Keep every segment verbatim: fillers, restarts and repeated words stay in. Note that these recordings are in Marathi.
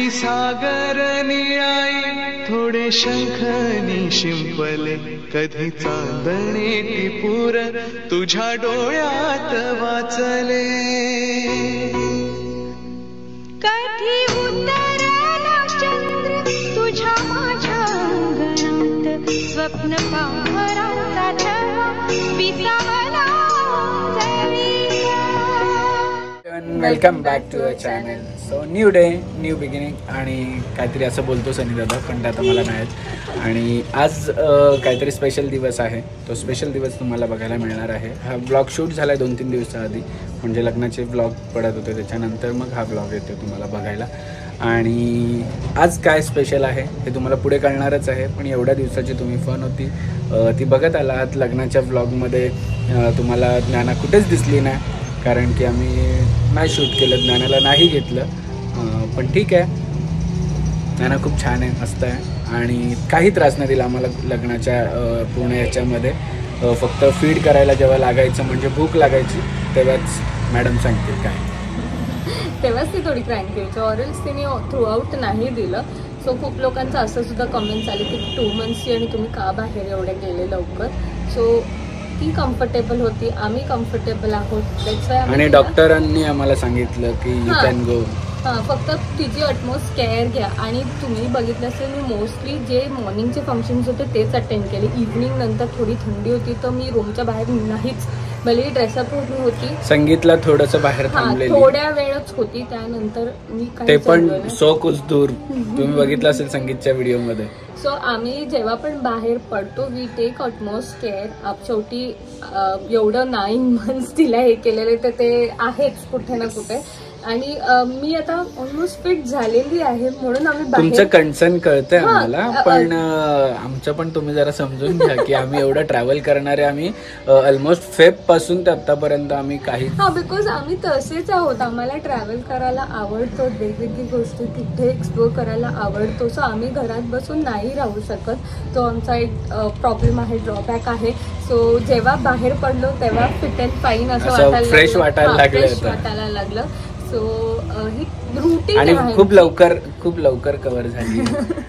आणि सागर निळाई थोडे शंखनी शिंपले कधी चांदणे टिपूर तुझ्या डोळ्यात वाचले कधी उतरला चंद्र तुझ्या माझ्या अंगणात स्वप्न पांघराचा छवा विसावला welcome back to the channel. So new day new beginning आणि काहीतरी असं बोलतो सनी दादा पण ते आता मला नाही. आणि आज काहीतरी स्पेशल दिवस आहे. तो स्पेशल दिवस तुम्हाला बघायला मिळणार आहे. हा ब्लॉग शूट झाला आहे दोन तीन दिवसाआधी, म्हणजे लग्नाचे ब्लॉग पडत होते त्याच्यानंतर मग हा ब्लॉग येतो तुम्हाला बघायला. आणि आज काय स्पेशल आहे हे तुम्हाला पुढे कळणारच आहे. पण एवढ्या दिवसाची तुम्ही फन होती ती बघत आलात. लग्नाच्या ब्लॉगमध्ये तुम्हाला ज्ञाना कुठेच दिसली नाही, कारण की आम्ही नाही शूट केलं, ज्ञानाला नाही घेतलं. पण ठीक आहे, ज्ञाना खूप छान आहे, मस्त आहे आणि काही त्रास नाही दिला आम्हाला लग्नाच्या पूर्ण याच्यामध्ये. फक्त फीड करायला जेव्हा लागायचं म्हणजे भूक लागायची तेव्हाच मॅडम सांगतील काय, तेव्हाच ती थोडी क्रँक द्यायची. ऑरल्स तिने थ्रू आउट नाही दिलं. सो खूप लोकांचं असं सुद्धा कमेंट्स आले की टू मंथ्सची आणि तुम्ही का बाहेर एवढे गेले लवकर. सो ती कम्फर्टेबल होती, आम्ही कम्फर्टेबल आहोत. आणि डॉक्टरांनी आम्हाला सांगितलं की यू कॅन गो. हां, फक्त तिची अटमोस्ट केअर घ्या. आणि तुम्ही बघितलं असेल मी मोस्टली जे मॉर्निंगचे फंक्शन्स होते तेच अटेंड केले. इव्हनिंग नंतर थोडी थंडी होती तर मी रूमच्या बाहेर नाहीच, भले ड्रेसअप होती. संगीतला थोडंसं बाहेर थांबलेली, थोड्या वेळच होती. त्यानंतर मी ते पण सो कुछ दूर तुम्ही बघितलं असेल संगीतच्या व्हिडिओ मध्ये. सो आम्ही जेव्हा पण बाहेर पडतो वी टेक अटमोस्ट केअर. शेवटी एवढं नाईन मंथ्स तिला हे केलेले तर ते आहेच कुठे ना कुठे. आणि मी आता ऑलमोस्ट फिट झालेली आहे म्हणून आम्ही तुमचं कन्सर्न कळतंय आम्हाला. पण आमचं पण तुम्ही जरा समजून घ्या की आम्ही एवढं ट्रॅव्हल करणारे, आम्ही ऑलमोस्ट फेब पासून ते आतापर्यंत आम्ही काही हा बिकॉज आम्ही तसेच आहोत. आम्हाला ट्रॅव्हल करायला आवडतो, वेगवेगळी गोष्टी तिथे एक्सप्लोर करायला आवडतो. सो आम्ही घरात बसून नाही राहू शकत. तो आमचा एक प्रॉब्लेम आहे, ड्रॉबॅक आहे. सो जेव्हा बाहेर पडलो तेव्हा फिट अँड फाईन असं वाटायला फ्रेश वाटायला फ्रेश वाटायला लागलं. सो ही रुटीन आणि खूप लवकर खूप लवकर कव्हर झाली.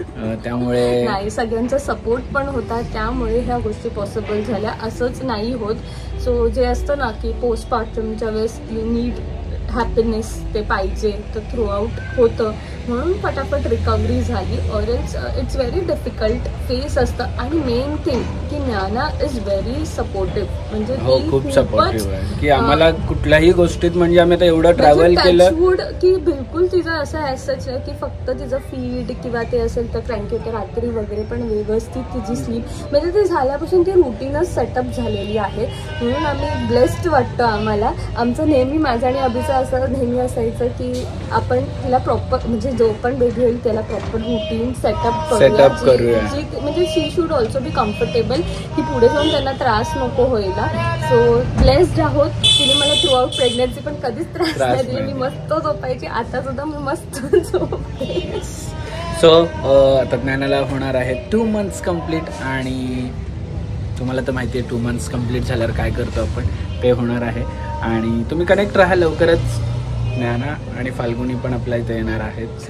त्यामुळे नाही, सगळ्यांचा सपोर्ट पण होता त्यामुळे ह्या गोष्टी पॉसिबल झाल्या. असंच नाही होत. सो जे असतं ना की पोस्टपार्टमच्या वेळेस यू नीड हॅपीनेस ते पाहिजे, तर थ्रू आउट होतं म्हणून फटाफट रिकव्हरी झाली. Or else it's very difficult phase असतं. आणि मेन थिंग की ज्ञाना इज व्हेरी सपोर्टिव्ह. म्हणजे हो, खूप सपोर्टिव्ह आहे की आम्हाला कुठल्याही गोष्टीत. म्हणजे आम्ही आता एवढं ट्रॅव्हल केलं की बिलकुल तिचं असं ॲसच की फक्त तिचं फीड किंवा ते असेल तर क्रँकी होतं रात्री वगैरे, पण व्यवस्थित तिची स्लीप म्हणजे ते झाल्यापासून ती रुटीनच सेटअप झालेली आहे. म्हणून आम्ही ब्लेस्ड वाटतं आम्हाला. आमचं नेहमी माझं आणि अभिचं असं नेहमी असायचं की आपण तिला प्रॉपर म्हणजे जो पण बेबी होईल त्याला प्रॉपर रुटीन सेटअप सेटअप करूया. म्हणजे she should also be comfortable की पुढे जाऊन त्यांना त्रास नको व्हायला. सो ब्लेस्ड आहोत. तिने मला थ्रू आउट प्रेग्नन्सी पण कधीच त्रास नाही दिला. मी मस्त झोपायची, आता सुद्धा मी मस्त झोपते. सो आता ज्ञानाला होणार आहे टू मंथ्स कम्प्लीट. आणि तुम्हाला तर माहिती आहे टू मंथ्स कम्प्लीट झाल्यावर काय करतो आपण, ते होणार आहे. आणि तुम्ही कनेक्ट राहा, लवकरच ज्ञाना आणि फाल्गुनी पण आपल्या इथे येणार आहेत.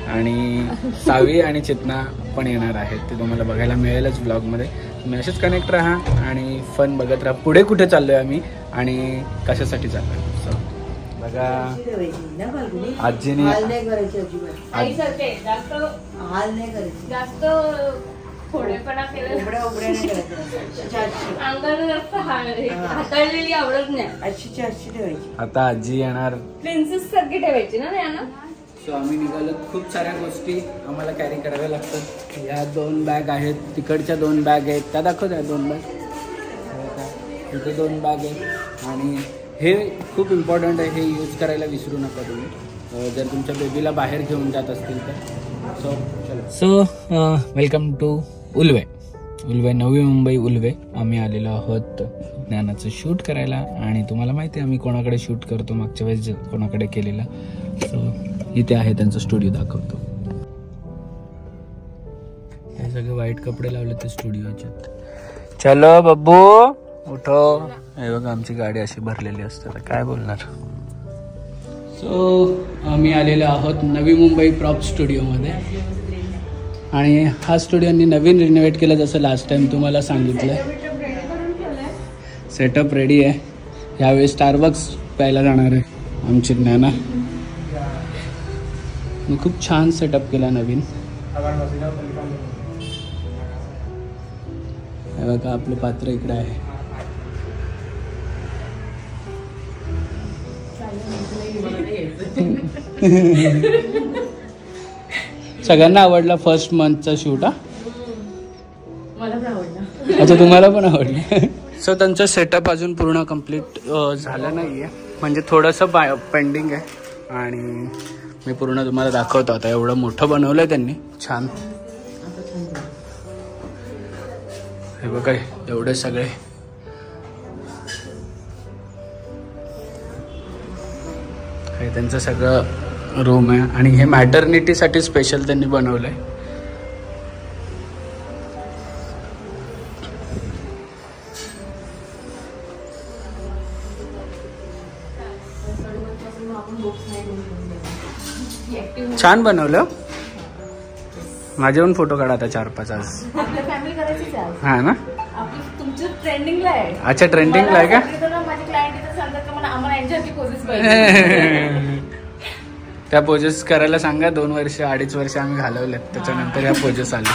आणि सावी आणि चेतना पण येणार आहेत. ते तुम्हाला बघायला मिळेलच ब्लॉगमध्ये. तुम्ही असेच कनेक्ट राहा आणि फन बघत राहा. पुढे कुठे चाललोय आम्ही आणि कशासाठी चाललोय. सो बघा आजीने जास्त थोडेपणा केलं, हाताळलेली आवडत नाही. आता आजी येणार, प्रिन्सेस सारखी ठेवायची ना ना. सो आम्ही निघालो. खूप साऱ्या गोष्टी आम्हाला कॅरी कराव्या लागतात. ह्या दोन बॅग आहेत, तिकडच्या दोन बॅग आहेत, त्या दाखवत आहे दोन बॅग, तिथे दोन बॅग आहेत. आणि हे खूप इम्पॉर्टंट आहे, हे यूज करायला विसरू नका तुम्ही जर तुमच्या बेबीला बाहेर घेऊन जात असतील तर. सो चलो. So welcome to Ulwe. Ulwe, Navi Mumbai Ulwe. आम्ही आलेलो आहोत ज्ञानाचं शूट करायला. आणि तुम्हाला माहिती आहे आम्ही कोणाकडे शूट करतो, मागच्या वेळेस कोणाकडे केलेला. सो इथे आहे त्यांचा स्टुडिओ, दाखवतो. हे सगळे व्हाईट कपडे लावले ते स्टुडिओच्यात. चलो बब्बू उठो. हे बघा आमची गाडी अशी भरलेली असते, काय बोलणार. सो आम्ही आलेलो आहोत नवी मुंबई प्रॉप स्टुडिओमध्ये आणि हा स्टुडिओनी नवीन रिनोव्हेट केलं जसं लास्ट टाइम तुम्हाला सांगितलं. सेटअप रेडी आहे. यावेळी स्टारबक्स प्यायला जाणार आहे आमची ज्ञाना. खूप छान सेटअप केला नवीन. हे बघा आपलं पात्र इकडे आहे. सगळ्यांना आवडला फर्स्ट मंथचा शूट. हा मला पण आवडला. अच्छा तुम्हाला पण आवडलं. सो त्यांचं सेटअप अजून पूर्ण कम्प्लीट झालं नाही आहे, म्हणजे थोडंसं बा पेंडिंग आहे आणि मी पूर्ण तुम्हाला दाखवतो. आता एवढं मोठं बनवलं आहे त्यांनी छान. हे बघा एवढे सगळे हे त्यांचं सगळं रूम आहे आणि हे मॅटर्निटीसाठी स्पेशल त्यांनी बनवलं आहे. छान बनवलं. माझे पण फोटो काढा आता चार पाच आज. फॅमिली करायची हा ना. तुमचं ट्रेंडिंगला आहे. अच्छा ट्रेंडिंगला आहे का. माझे क्लायंट सांगतात का मला आम्हाला यांच्यावरती पोजेस पाहिजे. त्या पोजेस करायला सांगा. दोन वर्ष अडीच वर्ष आम्ही घालवलेत, त्याच्यानंतर या पोजेस आले.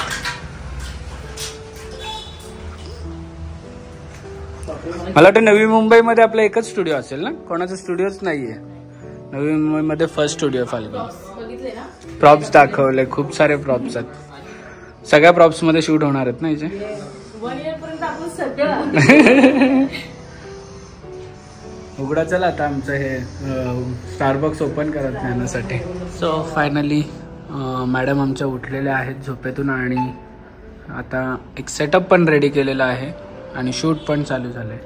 मला वाटतं नवी मुंबईमध्ये आपला एकच स्टुडिओ असेल ना, कोणाचा स्टुडिओच नाहीये नवी मुंबईमध्ये. फर्स्ट स्टुडिओ फाल्गुन. प्रॉप्स दाखवले, खूप सारे प्रॉप्स आहेत. सगळ्या प्रॉप्स मध्ये शूट होणार आहेत ना इथे. वन इयर पर्यंत आपण सगळं उघडा. चला आता आमचं हे स्टारबक्स ओपन करत जाण्यासाठी. सो फायनली मॅडम आमच्या उठलेल्या आहेत झोपेतून आणि आता एक सेटअप पण रेडी केलेला आहे आणि शूट पण चालू झालंय.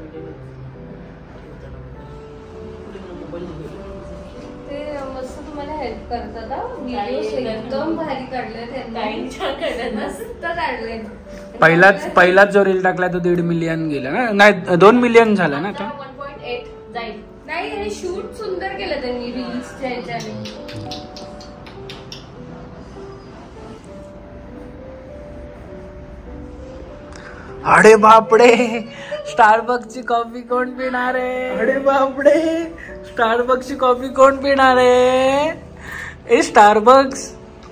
ते मस्त तुम्हाला हेल्प करतात. व्हिडिओ एकदम भारी काढले. पहिलाच पहिलाच जो रील टाकला तो दीड मिलियन गेला ना. नाही दोन मिलियन झाला ना आता. वन पॉईंट एट जाईल. नाही आणि शूट सुंदर केलं त्यांनी रील्सच्या ह्याच्याने. अरे बापडे स्टारबक्सची कॉफी कोण पिणार आहे. अरे बापडे स्टारबक्सची कॉफी कोण पिणार आहे. ए स्टारबक्स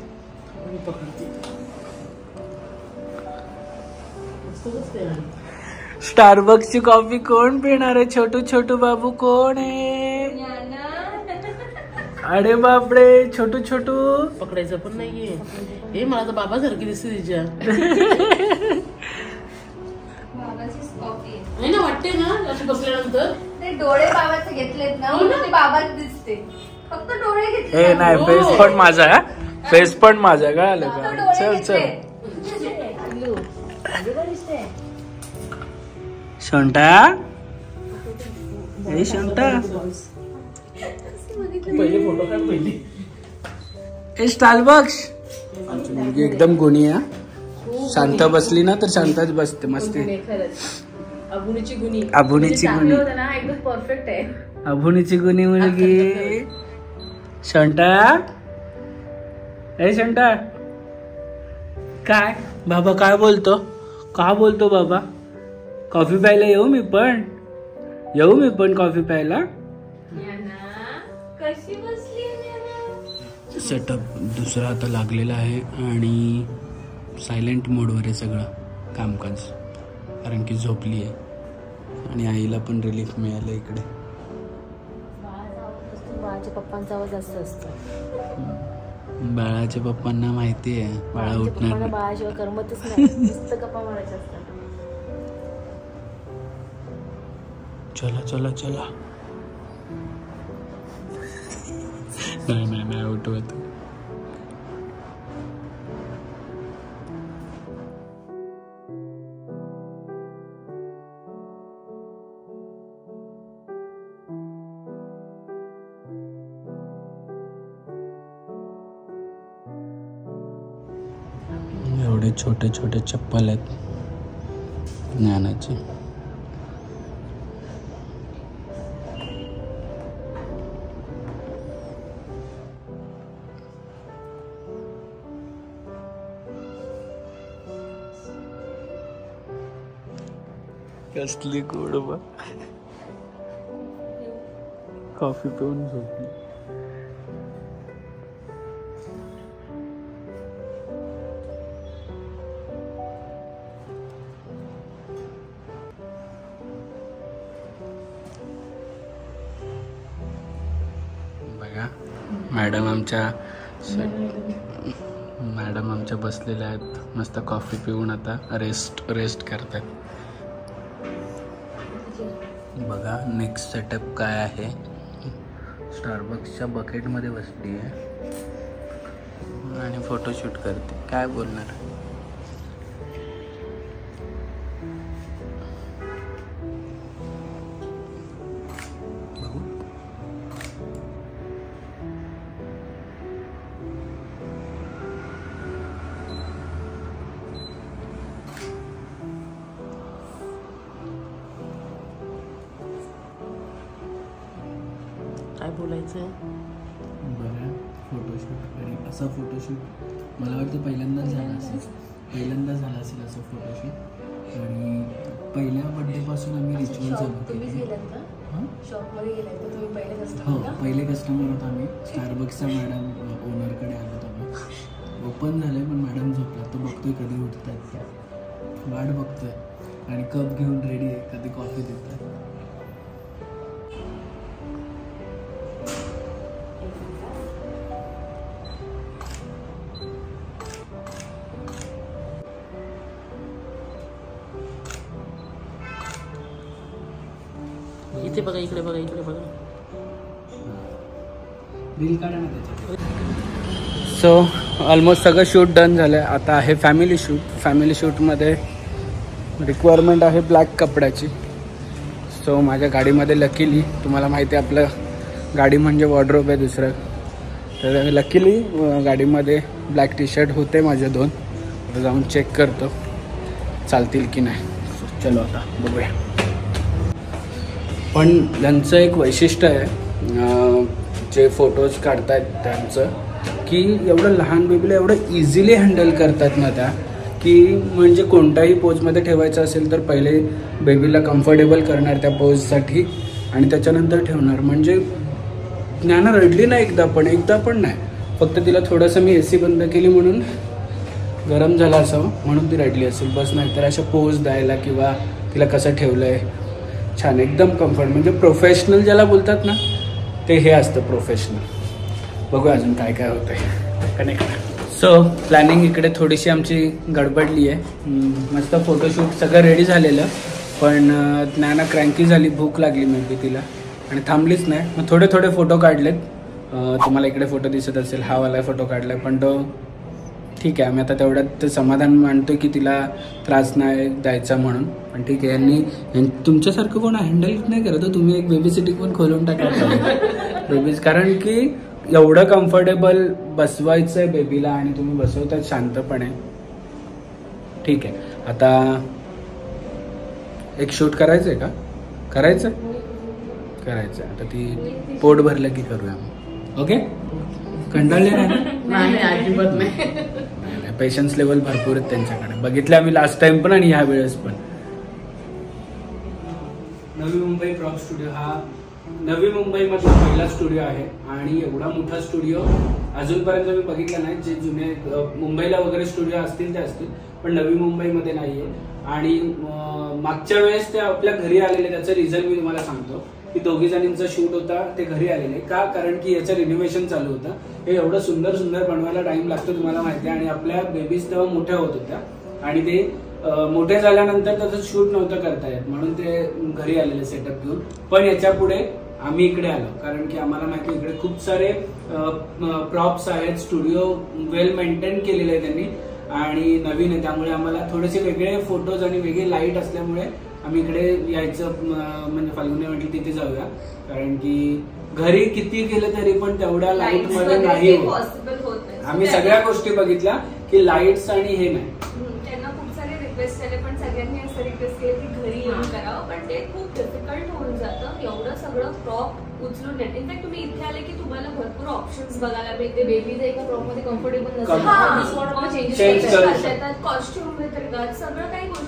स्टारबक्सची कॉफी कोण पिणार आहे. छोटू छोटू बाबू कोण आहे. अरे बापडे छोटू छोटू पकडायचं पण नाहीये. हे मला तर बाबा सारखी दिसते तिच्या. नाही ना वाटते ना अशी बसल्यानंतर. ते डोळे बाबाचे घेतलेत ना ते बाबाच दिसते. फक्त डोळे घेतले. ए नाही फेस पण माझा आहे. फेस पण माझा कळालं का. चल चल शोंटा. ए शोंटा पहिले फोटो काढ पहिली. ए स्टारबक्स आमची मुलगी एकदम गुणी आहे. शांत बसली ना तर शांतच बसते मस्ती. अभुनीची गुणी. अभुनीची गुणी एकदम परफेक्ट आहे. अभुनीची गुणी मुलगी. शंटा ए शंटा काय बाबा काय बोलतो. का बोलतो बाबा. कॉफी प्यायला येऊ मी पण. येऊ मी पण कॉफी प्यायला. कशी बसली. सेटअप दुसरा आता लागलेला आहे आणि सायलेंट मोडवर आहे सगळं कामकाज, कारण की झोपली आहे आणि आईला पण रिलीफ मिळालं इकडे. बाळाच्या पप्पांचा आवाज जास्त असतो. बाळाच्या पप्पांना माहिती आहे बाळा उठणार. बाळाशिवाय करमतच नाही. नुसतं गप्पा मारायच्या असतात. चला चला चला. नाही नाही नाही उठवत. एवढे छोटे छोटे चप्पल आहेत ज्ञानाचे. कसली गोड बा. कॉफी पिऊन झोपली. बघा मॅडम आमच्या मॅडम आमच्या बसलेल्या आहेत मस्त कॉफी पिऊन आता रेस्ट रेस्ट करतात. बघा नेक्स्ट सेटअप काय आहे. स्टारबक्सच्या बकेटमध्ये बसली आहे आणि फोटोशूट करते. काय बोलणार. काय बोलायचं. बघा फोटोशूट आणि असा फोटोशूट मला वाटतं पहिल्यांदाच झाला असेल पहिल्यांदा झाला असेल असं फोटोशूट. आणि पहिल्या बड्डेपासून आम्ही रिच्युअल चालू केलं. हो पहिले कस्टमर होतो आम्ही. स्टारबक्सच्या मॅडम ओनरकडे आलो आम्ही. ओपन झालं पण मॅडम झोपला. तो बघतोय कधी उठत आहेत वाट बघतोय आणि कप घेऊन रेडी आहे कधी कॉफी देत आहे. इथे बघा इकडे बघा इकडे बघा. बिल काढा ना त्याच्यात. सो ऑलमोस्ट सगळं शूट डन झालं आहे. आता आहे फॅमिली शूट. फॅमिली शूटमध्ये रिक्वायरमेंट आहे ब्लॅक कपड्याची. सो माझ्या गाडीमध्ये लकीली तुम्हाला माहिती आहे आपलं गाडी म्हणजे वॉर्डरोब आहे दुसरं. तर लकीली गाडीमध्ये ब्लॅक टी शर्ट होते माझे दोन. आता जाऊन चेक करतो चालतील की नाही. सो चलो आता बघूया. पण त्यांचं एक वैशिष्ट्य आहे जे फोटोज काढतायत त्यांचं की एवढं लहान बेबीला एवढं इझिली हँडल करतात ना त्या की म्हणजे कोणत्याही पोजमध्ये ठेवायचं असेल तर पहिले बेबीला कम्फर्टेबल करणार त्या पोजसाठी आणि त्याच्यानंतर ठेवणार. म्हणजे ज्ञाना रडली नाही एकदा पण एकदा पण नाही. फक्त तिला थोडंसं मी ए सी बंद केली म्हणून गरम झाला असावं म्हणून ती रडली असेल बस. नाही तर अशा पोज द्यायला किंवा तिला कसं ठेवलं आहे छान एकदम कम्फर्ट. म्हणजे प्रोफेशनल ज्याला बोलतात ना ते हे असतं प्रोफेशनल. बघूया अजून काय काय होतं आहे कनेक्ट. सो प्लॅनिंग इकडे थोडीशी आमची गडबडली आहे. मस्त फोटोशूट सगळं रेडी झालेलं पण ज्ञाना क्रँकी झाली. भूक लागली मे बी तिला आणि थांबलीच नाही. मग थोडे थोडे फोटो काढलेत. तुम्हाला इकडे फोटो दिसत असेल हा वाला फोटो काढला आहे पण तो ठीक आहे. आम्ही आता तेवढ्यात समाधान मानतो की तिला त्रास नाही द्यायचा म्हणून. पण ठीक आहे यांनी तुमच्यासारखं कोण हँडल नाही करत. तुम्ही एक बेबी सिटिंग पण खोलून टाकायचं बेबीज. कारण की एवढं कम्फर्टेबल बसवायचं आहे बेबीला आणि तुम्ही बसवतात शांतपणे. ठीक आहे आता एक शूट करायचं आहे का करायचं करायचं आता ती पोट भरलं की करूया मग. ओके कंटाळले नाही अजिबात नाही. नाही पेशन्स लेवल भरपूर आहेत त्यांच्याकडे. बघितले आम्ही लास्ट टाइम पण आणि ह्या वेळेस पण. नवी मुंबई प्रॉप स्टुडिओ हा नवी मुंबईमधला पहिला स्टुडिओ आहे आणि एवढा मोठा स्टुडिओ अजूनपर्यंत मी बघितला नाही. जे जुने मुंबईला वगैरे स्टुडिओ असतील ते असतील पण नवी मुंबईमध्ये नाहीये. आणि मागच्या वेळेस ते आपल्या घरी आलेले त्याचं रिझन मी तुम्हाला सांगतो की दोघी जणींचा शूट होता ते घरी आलेले का कारण की याचं रिनोव्हेशन चालू होतं. हे एवढं सुंदर सुंदर बनवायला टाइम लागतो तुम्हाला माहिती आहे. आणि आपल्या बेबीज तेव्हा मोठ्या होत होत्या आणि ते मोठे झाल्यानंतर त्याचं शूट नव्हतं करता येत म्हणून ते घरी आलेले सेटअप घेऊन. पण याच्या पुढे आम्ही इकडे आलो कारण की आम्हाला माहिती इकडे खूप सारे प्रॉप्स आहेत. स्टुडिओ वेल मेंटेन केलेले आहे त्यांनी आणि नवीन आहे त्यामुळे आम्हाला थोडेसे वेगळे फोटोज आणि वेगळे लाईट असल्यामुळे आम्ही इकडे यायचं म्हणजे फाल्गुनी म्हटलं तिथे जाऊया. कारण की घरी किती केलं तरी पण तेवढ्या लाईट मध्ये नाही होत. आम्ही सगळ्या गोष्टी बघितल्या की लाईट्स आणि हे नाही. त्यांना खूप सारे रिक्वेस्ट आले पण सगळ्यांनी असं रिक्वेस्ट केलं की घरी येऊन करावं पण ते खूप डिफिकल्ट होऊन जातं. एवढं सगळं प्रॉप उचलून येते. इनफॅक्ट तुम्ही इथे आले की तुम्हाला भरपूर ऑप्शन्स बघायला मिळते. बेबीज एका प्रॉप मध्ये कम्फर्टेबल नसेल कॉस्ट्युम व्यतिरिक्त सगळं काही गोष्टी चेंज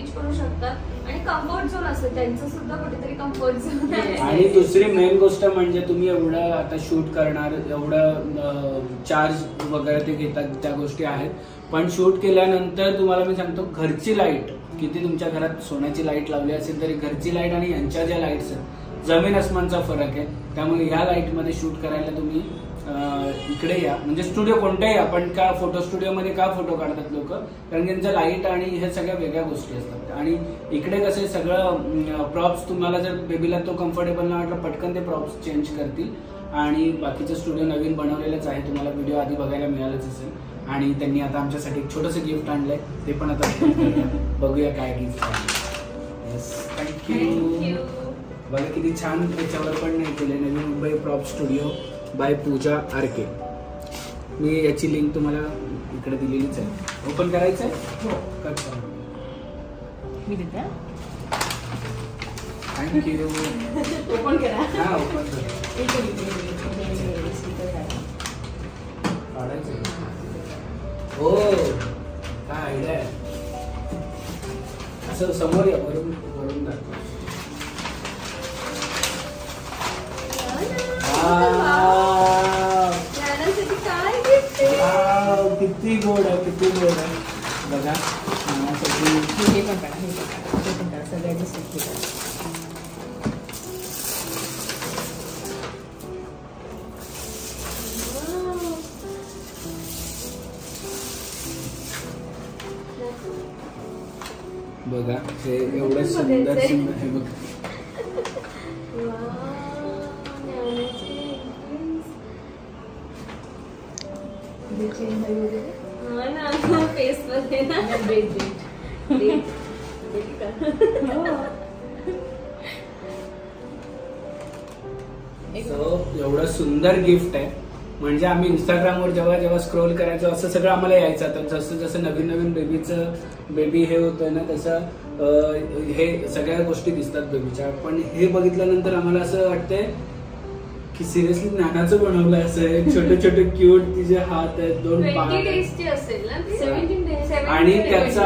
करू शकतात आणि कम्फर्ट झोन असेल त्यांचं सुद्धा कुठेतरी कम्फर्ट झोन आहे. आणि दुसरी मेन गोष्ट म्हणजे तुम्ही एवढं आता शूट करणार, एवढं चार्ज वगैरे ते घेतात, त्या गोष्टी आहेत. पण शूट केल्यानंतर तुम्हाला मी सांगतो, घरची लाईट किती तुमच्या घरात सोन्याची लाईट लावली असेल तरी घरची लाईट आणि यांच्या ज्या लाईट्स आहेत जमीन आसमानचा फरक आहे. त्यामुळे ह्या लाईटमध्ये शूट करायला तुम्ही इकडे या, म्हणजे स्टुडिओ कोणत्याही आपण का फोटो स्टुडिओमध्ये का फोटो काढतात लोक, कारण की त्यांचं लाईट आणि हे सगळ्या वेगळ्या गोष्टी असतात. आणि इकडे कसं सगळं प्रॉप्स तुम्हाला जर बेबीला तो कम्फर्टेबल नाही वाटलं पटकन ते प्रॉप्स चेंज करतील. आणि बाकीचं स्टुडिओ नवीन बनवलेलंच आहे, तुम्हाला व्हिडिओ आधी बघायला मिळालंच असेल. आणि त्यांनी आता आमच्यासाठी एक छोटंसं गिफ्ट आणलंय, ते पण आता बघूया काय गिफ्ट आहे. Yes, thank you. बघा किती छान त्याच्यावर पण नाही केले, Navi Mumbai prop studio by Pooja RK. मी याची लिंक तुम्हाला इकडे दिलेलीच आहे. ओपन करायचं आहे, कट करा. मी देते. थँक्यू. ओपन करा. हा ओपन करा. काढायचं. हो काय आयडिया आहे. असं समोर या, वरून वरून दाखवा. किती गोड आहे, किती गोड आहे बघा. हे पण काढा, हे पण काढा, हे पण काढा, सगळ्यांची सुट्टी करा. बघा हे एवढं सुंदर सुंदर आहे बघा. एवढं सुंदर गिफ्ट आहे. म्हणजे आम्ही इंस्टाग्रामवर जेव्हा जेव्हा स्क्रोल करायचो असं सगळं आम्हाला यायचं. तर जसं जसं नवीन नवीन बेबीचं बेबी हे होतंय ना तसं हे सगळ्या गोष्टी दिसतात बेबीच्या. पण हे बघितल्यानंतर आम्हाला असं वाटतंय की सिरियसली ज्ञानाचं बनवलं असं. छोटे छोटे क्यूट तिचे हात आहेत, दोन आणि त्याचा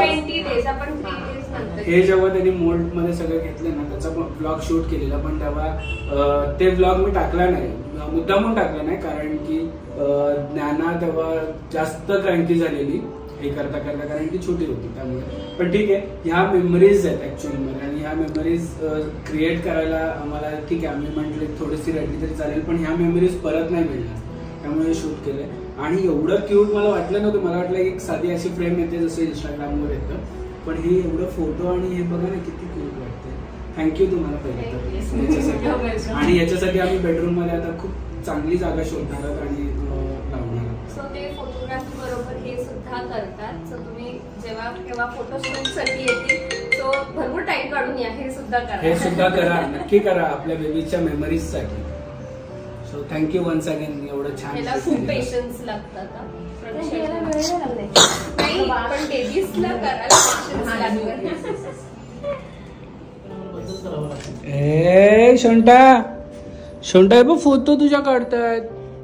हे जेव्हा त्यांनी मोल्ड मध्ये सगळं घेतलं ना त्याचा ब्लॉग शूट केलेला. पण तेव्हा ते ब्लॉग मी टाकला नाही, मुद्दामून टाकला नाही, कारण की ज्ञाना तेव्हा जास्त क्रांती झालेली हे करता करता, कारण की छोटी होती त्यामुळे. पण ठीक आहे, ह्या मेमरीज आहेत ऍक्च्युअली मध्ये आणि ह्या मेमरीज क्रिएट करायला आम्हाला ठीक आहे. आम्ही म्हटले थोडीशी रडली तरी चालेल, पण ह्या मेमरीज परत नाही मिळणार, त्यामुळे शूट केलंय. आणि एवढं क्यूट मला वाटलं नव्हतं. मला वाटलं एक साधी अशी फ्रेम येते जसं इंस्टाग्रामवर येतं, पण हे एवढं फोटो आणि हे बघा ना किती क्यूट वाटते. थँक्यू तुम्हाला पहिले तर याच्यासाठी. आणि याच्यासाठी आम्ही बेडरूम मध्ये आता खूप चांगली जागा शोधणार आहोत आणि लावणार आहोत. सो ते फोटोग्राफी बरोबर हे सुद्धा करतात. सो तुम्ही जेव्हा केव्हा फोटो शूट साठी येतील सो भरपूर टाइम काढून या, हे सुद्धा करा. हे सुद्धा करा, नक्की करा आपल्या बेबीच्या मेमरीज साठी. So thank you once again. एवढं छान. याला खूप पेशन्स लागतात. नाही पण बेबीजला करायला पेशन्स लागतात. ए शोंटा शोंटा बघ फोटो तुझ्या काढतायत.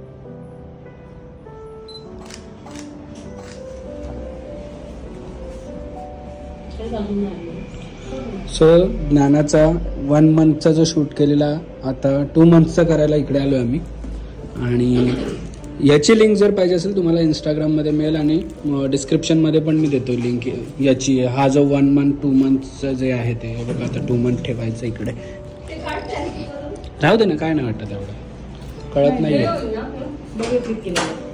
सो ज्ञानाचा वन मंथचा जो शूट केलेला आता टू मंथचा करायला इकडे आलो आम्ही. आणि याची लिंक जर पाहिजे असेल तुम्हाला इंस्टाग्राममध्ये मिळेल आणि डिस्क्रिप्शनमध्ये पण मी देतो लिंक याची. हा जो वन मंथ टू मंथचं जे आहे ते बघा, आता टू मंथ ठेवायचं इकडे. राहू दे ना, काय नाही वाटत एवढं, कळत नाही.